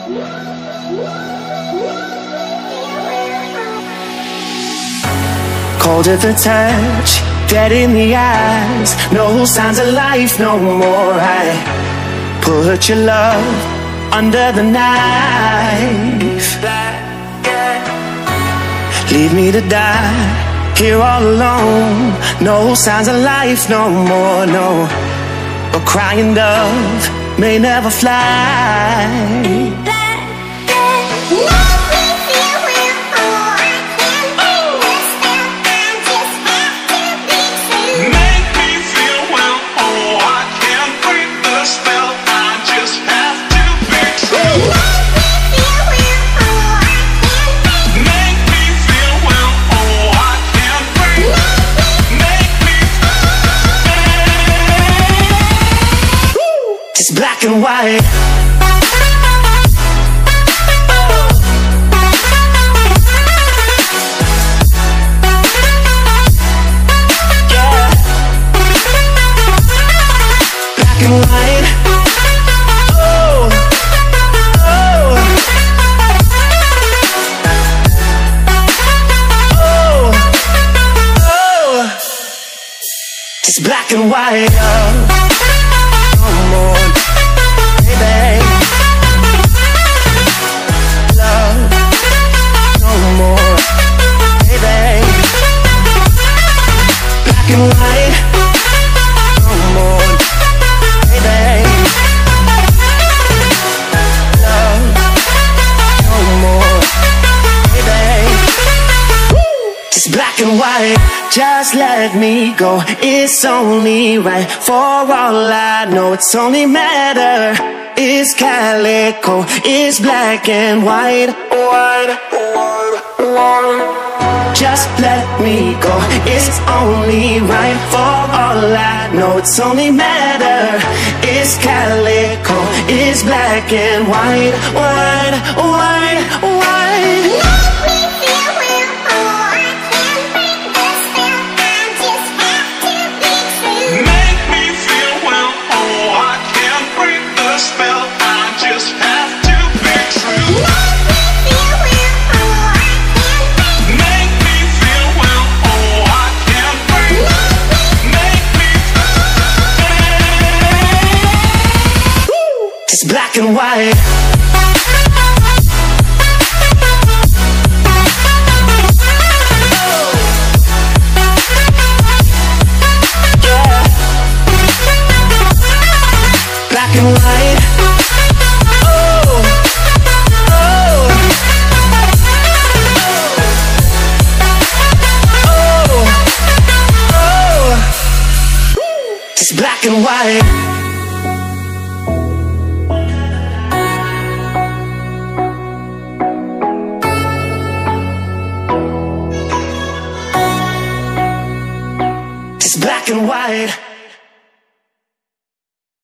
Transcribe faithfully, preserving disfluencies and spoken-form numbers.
Cold at the touch, dead in the eyes, no signs of life no more. I put your love under the knife. Leave me to die here all alone. No signs of life no more, no. A crying dove may never fly. It's black and white. Yeah. Black and white. Oh, oh, oh, oh. It's black and white. Oh. Black and white, just let me go. It's only right. For all I know, it's only matter. It's calico, it's black and white. White, white, white. Just let me go. It's only right. For all I know, it's only matter. It's calico, it's black and white. White, white, white. It's black and white. Yeah. Black and white. Oh, oh, oh, oh. It's black and white. It's black and white.